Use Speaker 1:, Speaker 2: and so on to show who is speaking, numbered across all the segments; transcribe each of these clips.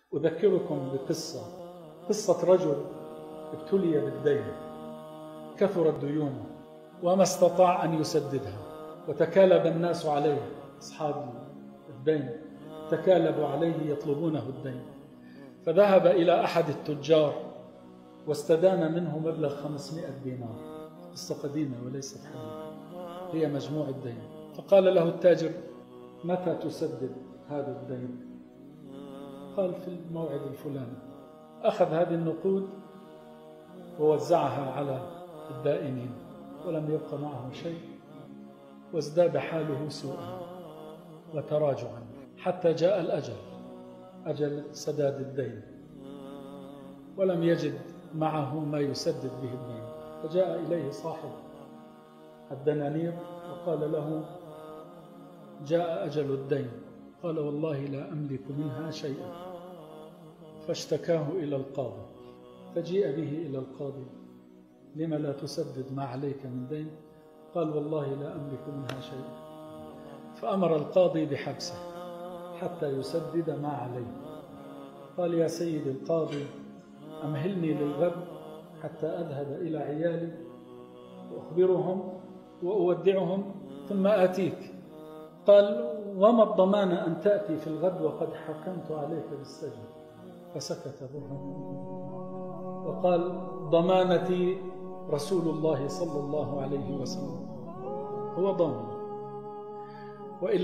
Speaker 1: أذكركم قصة رجل ابتلي بالدين، كثرت ديونه وما استطاع أن يسددها، وتكالب الناس عليه، أصحاب الدين تكالبوا عليه يطلبونه الدين، فذهب إلى أحد التجار واستدان منه مبلغ 500 دينار. قصة قديمة وليست حديثة، هي مجموع الدين. فقال له التاجر: متى تسدد هذا الدين؟ قال: في الموعد الفلاني. أخذ هذه النقود ووزعها على الدائنين، ولم يبق معه شيء، وازداد حاله سوءا وتراجعا حتى جاء الأجل، أجل سداد الدين، ولم يجد معه ما يسدد به الدين. فجاء إليه صاحب الدنانير وقال له: جاء أجل الدين. قال: والله لا أملك منها شيئا. فاشتكاه إلى القاضي، فجيء به إلى القاضي: لما لا تسدد ما عليك من دين؟ قال: والله لا أملك منها شيئا. فأمر القاضي بحبسه حتى يسدد ما عليه. قال: يا سيد القاضي، أمهلني للغد حتى أذهب إلى عيالي وأخبرهم وأودعهم ثم آتيك. قال: وما الضمان أن تأتي في الغد وقد حكمت عليك بالسجن؟ فسكت برهان وقال: ضمانتي رسول الله صلى الله عليه وسلم، هو ضامن، وإن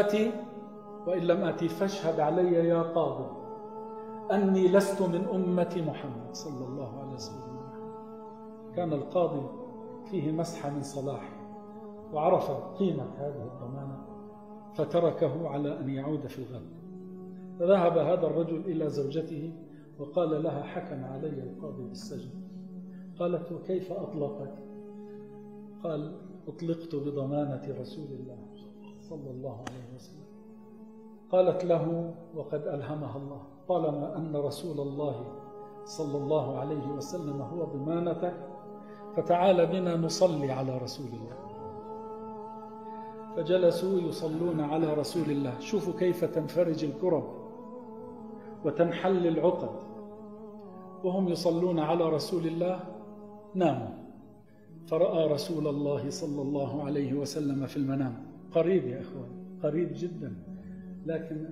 Speaker 1: لم آتي فاشهد علي يا قاضي أني لست من أمة محمد صلى الله عليه وسلم. كان القاضي فيه مسحة من صلاح، وعرف قيمة هذه الضمانة، فتركه على أن يعود في الغد. فذهب هذا الرجل إلى زوجته وقال لها: حكم علي القاضي بالسجن. قالت: وكيف أطلقك؟ قال: أطلقت بضمانة رسول الله صلى الله عليه وسلم. قالت له: وقد ألهمها الله، طالما أن رسول الله صلى الله عليه وسلم هو ضمانتك، فتعال بنا نصلي على رسول الله. فجلسوا يصلون على رسول الله. شوفوا كيف تنفرج الكرب وتنحل العقد. وهم يصلون على رسول الله ناموا، فرأى رسول الله صلى الله عليه وسلم في المنام. قريب يا إخوان، قريب جدا، لكن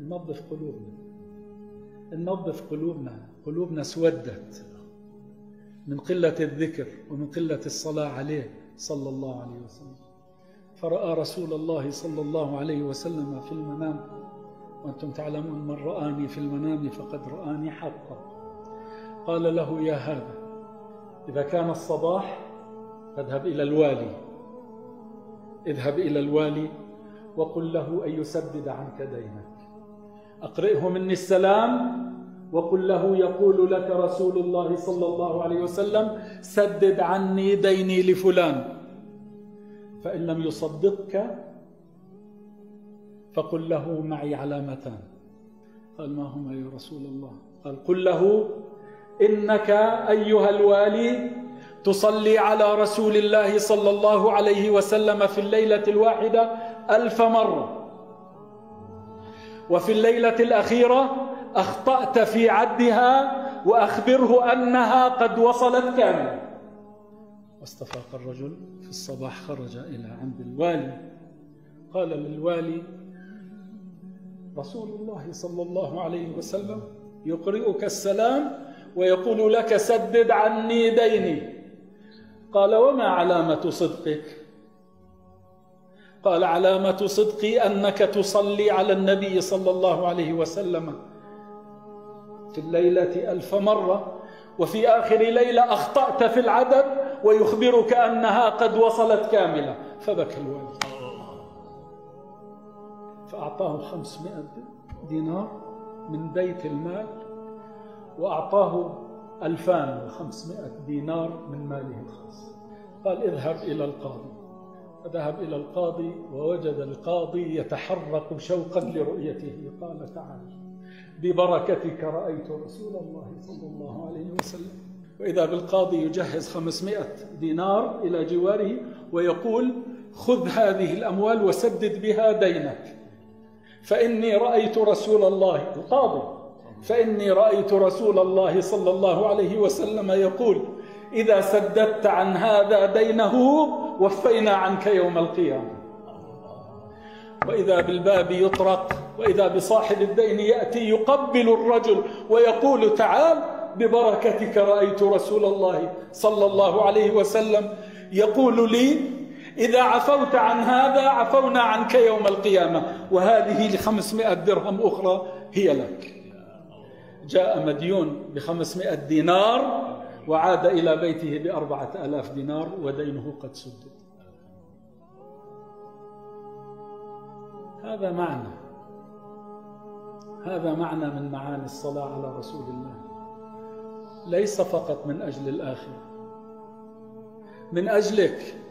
Speaker 1: ننظف قلوبنا اسودت من قلة الذكر ومن قلة الصلاة عليه صلى الله عليه وسلم. فرأى رسول الله صلى الله عليه وسلم في المنام، وأنتم تعلمون: من رآني في المنام فقد رآني حقا. قال له: يا هذا، إذا كان الصباح فاذهب إلى الوالي وقل له أن يسدد عنك دينك. أقرئه مني السلام وقل له: يقول لك رسول الله صلى الله عليه وسلم: سدد عني ديني لفلان. فإن لم يصدقك فقل له: معي علامتان. قال: ما هما يا رسول الله؟ قال: قل له: إنك أيها الوالي تصلي على رسول الله صلى الله عليه وسلم في الليلة الواحدة 1000 مرة، وفي الليلة الأخيرة أخطأت في عدها، وأخبره أنها قد وصلت كاملة. واستفاق الرجل في الصباح، خرج إلى عند الوالي، قال للوالي: رسول الله صلى الله عليه وسلم يقرئك السلام ويقول لك: سدد عني ديني. قال: وما علامة صدقك؟ قال: علامة صدقي أنك تصلي على النبي صلى الله عليه وسلم في الليلة 1000 مرة، وفي آخر ليلة أخطأت في العدد ويخبرك أنها قد وصلت كاملة. فبكى الوالي، فأعطاه 500 دينار من بيت المال، وأعطاه 2500 دينار من ماله الخاص. قال: اذهب إلى القاضي. فذهب إلى القاضي ووجد القاضي يتحرك شوقا لرؤيته. قال: تعال، ببركتك رأيت رسول الله صلى الله عليه وسلم. وإذا بالقاضي يجهز 500 دينار إلى جواره ويقول: خذ هذه الأموال وسدد بها دينك، فإني رأيت رسول الله. القاضي: فإني رأيت رسول الله صلى الله عليه وسلم يقول: إذا سددت عن هذا دينه وفينا عنك يوم القيامة. وإذا بالباب يطرق، وإذا بصاحب الدين يأتي يقبل الرجل ويقول: تعال ببركتك رأيت رسول الله صلى الله عليه وسلم يقول لي: إذا عفوت عن هذا عفونا عنك يوم القيامة، وهذه ل500 درهم أخرى هي لك. جاء مديون ب500 دينار وعاد إلى بيته ب4000 دينار ودينه قد سدد. هذا معنى من معاني الصلاة على رسول الله، ليس فقط من أجل الآخرة، من أجلك